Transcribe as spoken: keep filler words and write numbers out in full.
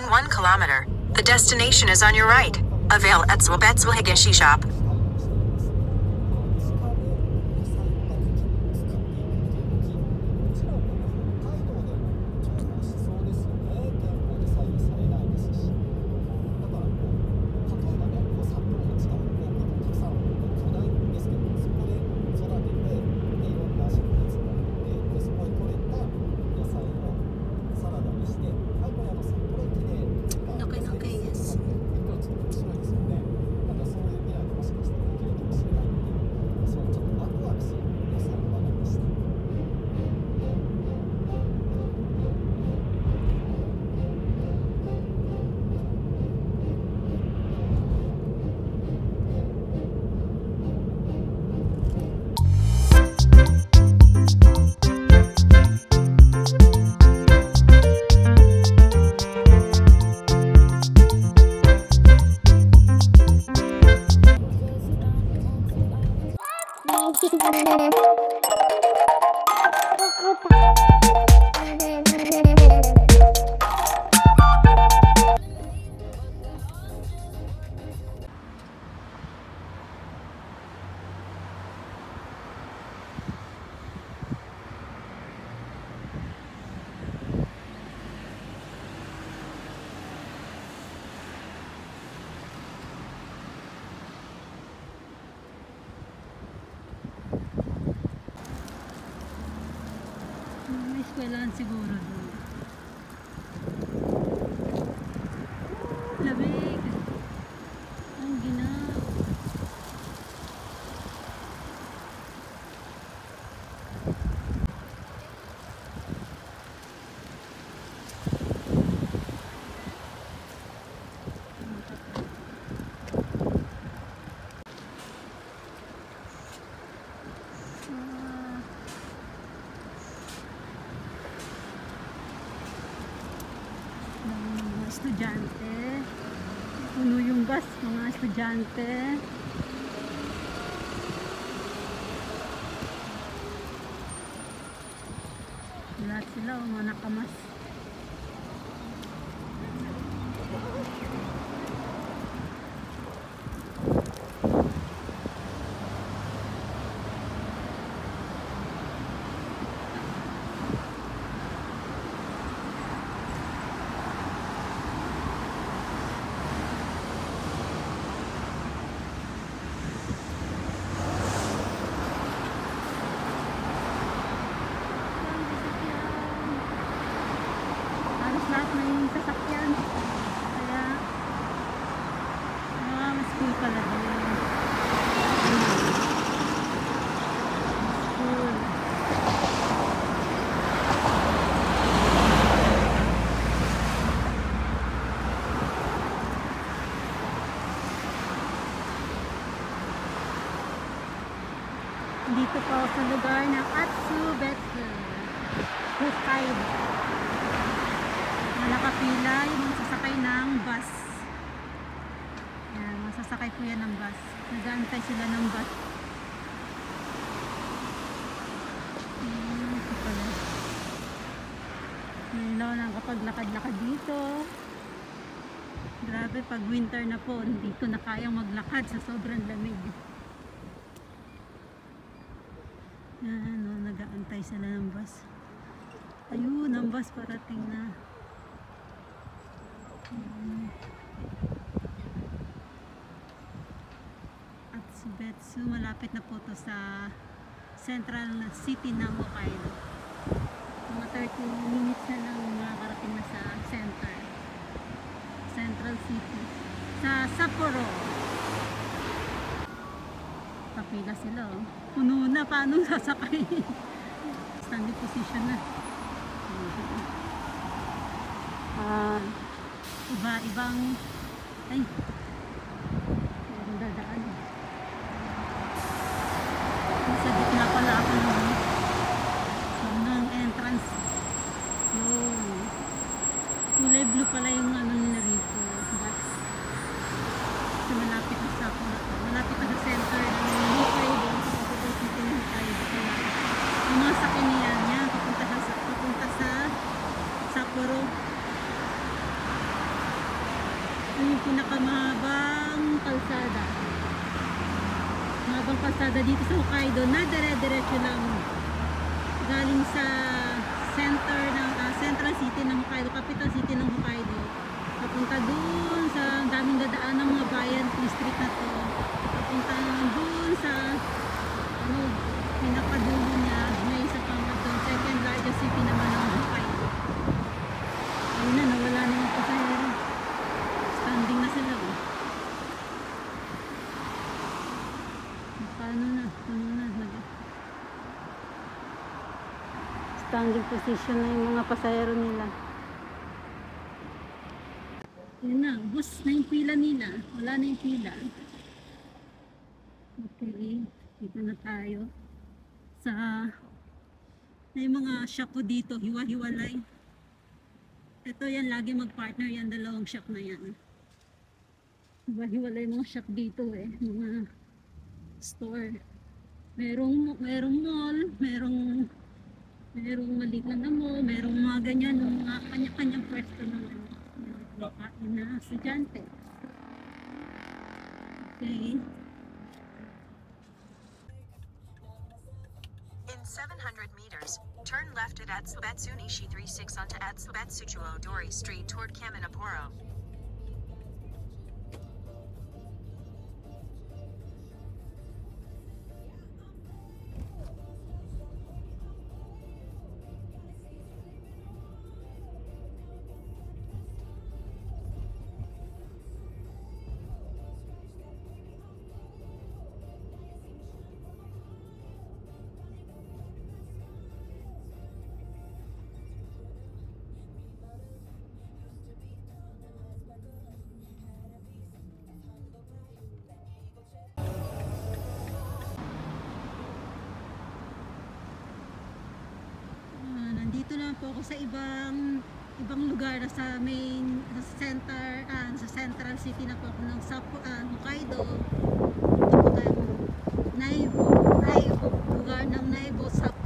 Traveling one kilometer. The destination is on your right. Avail at Swabetsville Higashi Shop. Eskwelahan siguro doon. Lamig. Ang ginaw. Estudyante, puno yung bus, mga estudyante. Lahat sila, mga nakamas. Lahat na yung sasakyan, kaya ah, mas school pala din. School. Dito pa sa lugar ng Atsubetsville, Hokkaido. Nakapila yung sasakay ng bus. Yan, masasakay po yan ng bus. Nag-aantay sila ng bus. Hmm, ito pala. Ngayon lang nakapaglakad-lakad dito. Grabe, pag winter na po, hindi ko na kayang maglakad sa sobrang lamig. Yan, no, nag-aantay sila ng bus. Ayun, ang bus parating na. Atsubetsu, malapit na po to sa Central City ng Hokkaido. Mga thirty minutes na lang makakarating na sa center. Central City. Sa Sapporo. Kapila sila, oh. Puno na, paano sasakay? Standing position na. Ah, uh, iba-ibang ay ang dadaan. Nasa gitna pala ako ng ng entrance. Yung kulay blue pala yung ano nila rito, bus. So malapit na sa malapit na sa center ng Hokkaido. Yung mga sakinian niya papunta sa papunta sa Sapporo. yung pinakamahabang kalsada. Mahabang kalsada dito sa Hokkaido na dire-diretso lang galing sa center ng uh, central city ng Hokkaido, capital city ng Hokkaido. Papunta dun sa daming dadaan ng mga bayan district na to. Papunta dun sa ano, pinakadulo niya. May isa pang doon, second largest city naman ng Hokkaido. Ayun na, nawala na yung pasahero. Standing na sila. Oh. Paano na? Paano na? Standing position na yung mga pasahero nila. Yun na, bus na yung pila nila. Wala na yung pila. Okay, dito na tayo. Sa may mga shop po dito, hiwa-hiwalay. Ito yan, lagi mag-partner yan, dalawang shop na yan. Hiwa-hiwalay mga shop dito eh, mga store. Merong, merong mall, merong merong maliit lang na mall, merong mga ganyan, mga kanya-kanyang pwesto ng ano, makain na estudyante. Okay. In seven hundred meters, turn left at Atsubetsu Nishi thirty-six onto Atsubetsuchuo Dori Street toward Kaminaporo. Dito na po ako sa ibang ibang lugar sa main sa center, ah, sa central city na po ako ng Sapporo, ah, Hokkaido. Ito po tayong Naibo, Naibo, lugar ng Naibo, Sapporo.